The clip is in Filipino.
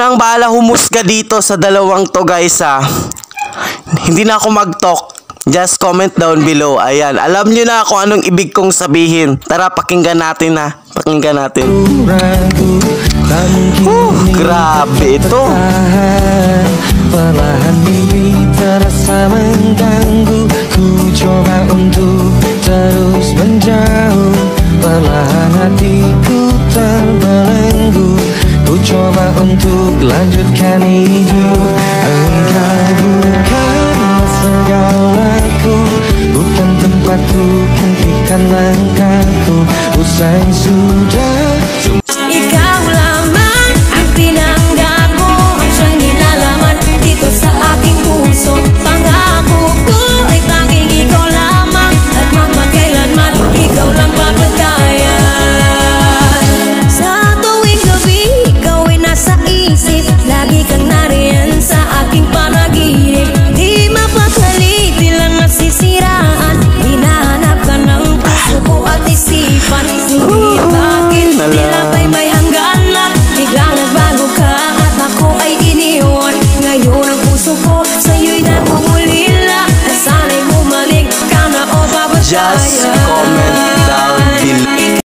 na ang bahala humusga dito sa dalawang to guys ha. Hindi na ako mag-talk. Just comment down below. Ayan, alam nyo na kung anong ibig kong sabihin. Tara, pakinggan natin ha. Pakinggan natin. Grabe ito. Perlahan diri terasa mengganggu. Ku coba untuk terus menjauh. Perlahan hatiku terbelenggu. Ku coba untuk lanjutkan hidup. Engkau bukanlah segalaku, bukan tempatku, hentikan langkahku. Usai sudah. Ikaw lamang ang pinanggago, siyang nilalaman dito sa aking puso. Pangako ko ay tanging ikaw lamang, at magmakailanman ikaw lang papatayan. Sa tuwing gabi, ikaw ay nasa isip, lagi kang nariyan sa aking panaginip. Di mapakali, tilang nasisiraan, hinahanap ka ng puso ko at isipan. Hindi bakit tila ba'y may hangganan, biglang nagbago ka at ako ay iniwan. Ngayon ang puso ko sa'yo'y nagmumulila, at sana'y bumalik ka na o babatayan. Just